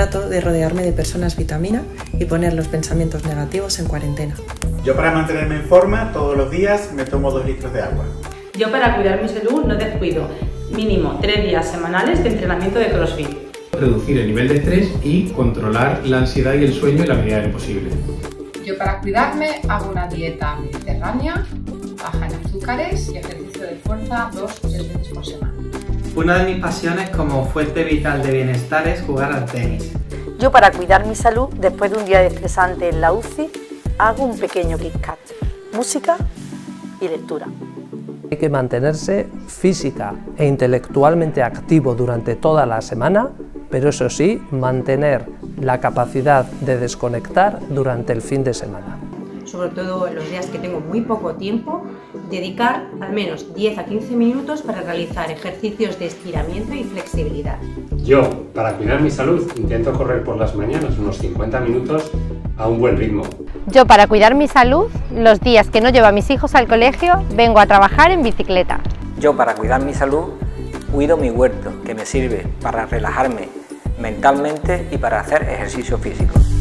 trato de rodearme de personas vitamina y poner los pensamientos negativos en cuarentena. Yo, para mantenerme en forma, todos los días me tomo 2 litros de agua. Yo, para cuidar mi salud, no descuido mínimo 3 días semanales de entrenamiento de CrossFit. Reducir el nivel de estrés y controlar la ansiedad y el sueño en la medida de lo posible. Yo, para cuidarme, hago una dieta mediterránea, baja en azúcares y ejercicio de fuerza 2 o 3 veces por semana. Una de mis pasiones como fuente vital de bienestar es jugar al tenis. Yo, para cuidar mi salud, después de un día estresante en la UCI, hago un pequeño KitKat, música y lectura. Hay que mantenerse física e intelectualmente activo durante toda la semana, pero eso sí, mantener la capacidad de desconectar durante el fin de semana. Sobre todo en los días que tengo muy poco tiempo, dedicar al menos 10 a 15 minutos para realizar ejercicios de estiramiento y flexibilidad. Yo, para cuidar mi salud, intento correr por las mañanas unos 50 minutos a un buen ritmo. Yo, para cuidar mi salud, los días que no llevo a mis hijos al colegio, vengo a trabajar en bicicleta. Yo, para cuidar mi salud, cuido mi huerto, que me sirve para relajarme mentalmente y para hacer ejercicio físico.